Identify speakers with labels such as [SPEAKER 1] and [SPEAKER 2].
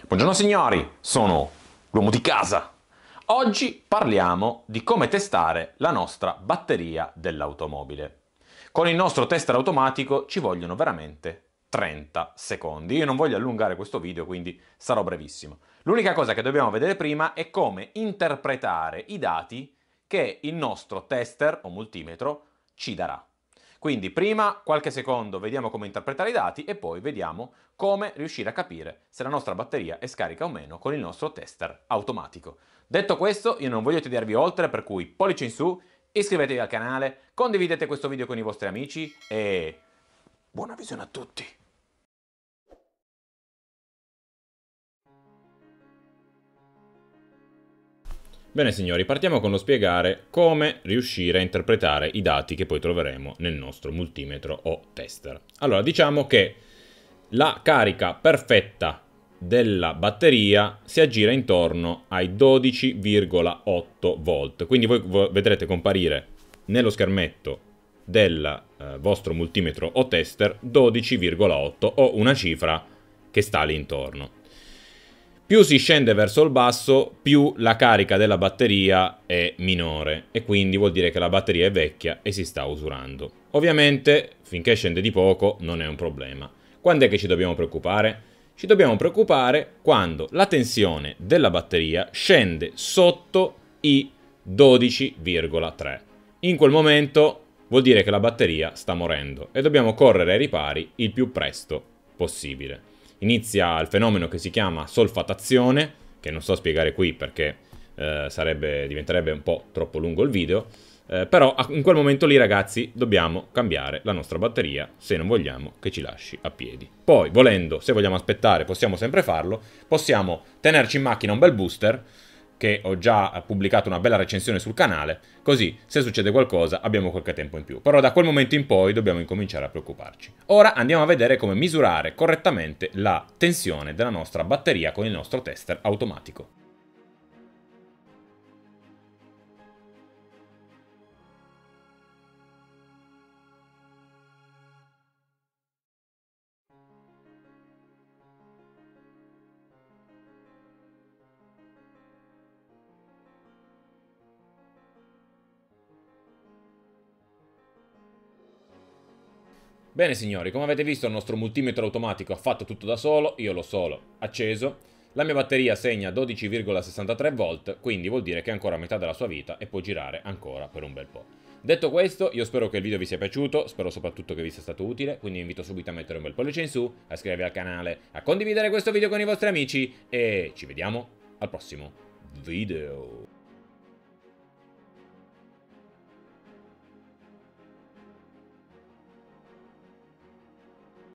[SPEAKER 1] Buongiorno signori, sono l'uomo di casa. Oggi parliamo di come testare la nostra batteria dell'automobile. Con il nostro tester automatico ci vogliono veramente 30 secondi. Io non voglio allungare questo video, quindi sarò brevissimo. L'unica cosa che dobbiamo vedere prima è come interpretare i dati che il nostro tester o multimetro ci darà. Quindi prima qualche secondo vediamo come interpretare i dati e poi vediamo come riuscire a capire se la nostra batteria è scarica o meno con il nostro tester automatico. Detto questo, io non voglio tediarvi oltre, per cui pollice in su, iscrivetevi al canale, condividete questo video con i vostri amici e buona visione a tutti! Bene signori, partiamo con lo spiegare come riuscire a interpretare i dati che poi troveremo nel nostro multimetro o tester. Allora, diciamo che la carica perfetta della batteria si aggira intorno ai 12,8 volt. Quindi voi vedrete comparire nello schermetto del vostro multimetro o tester 12,8 o una cifra che sta lì intorno. Più si scende verso il basso, più la carica della batteria è minore e quindi vuol dire che la batteria è vecchia e si sta usurando. Ovviamente, finché scende di poco, non è un problema. Quando è che ci dobbiamo preoccupare? Ci dobbiamo preoccupare quando la tensione della batteria scende sotto i 12,3. In quel momento vuol dire che la batteria sta morendo e dobbiamo correre ai ripari il più presto possibile. Inizia il fenomeno che si chiama solfatazione, che non so spiegare qui perché diventerebbe un po' troppo lungo il video, però in quel momento lì ragazzi dobbiamo cambiare la nostra batteria se non vogliamo che ci lasci a piedi. Poi volendo, se vogliamo aspettare, possiamo sempre farlo, possiamo tenerci in macchina un bel booster, che ho già pubblicato una bella recensione sul canale, così se succede qualcosa abbiamo qualche tempo in più. Però da quel momento in poi dobbiamo incominciare a preoccuparci. Ora andiamo a vedere come misurare correttamente la tensione della nostra batteria con il nostro tester automatico. Bene signori, come avete visto il nostro multimetro automatico ha fatto tutto da solo, io l'ho solo acceso. La mia batteria segna 12,63 volt, quindi vuol dire che è ancora a metà della sua vita e può girare ancora per un bel po'. Detto questo, io spero che il video vi sia piaciuto, spero soprattutto che vi sia stato utile, quindi vi invito subito a mettere un bel pollice in su, a iscrivervi al canale, a condividere questo video con i vostri amici e ci vediamo al prossimo video.